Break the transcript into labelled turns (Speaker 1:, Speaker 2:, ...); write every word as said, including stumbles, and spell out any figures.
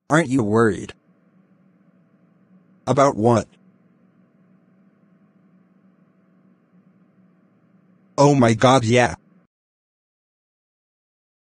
Speaker 1: Aren't you worried? About what? Oh my God, yeah.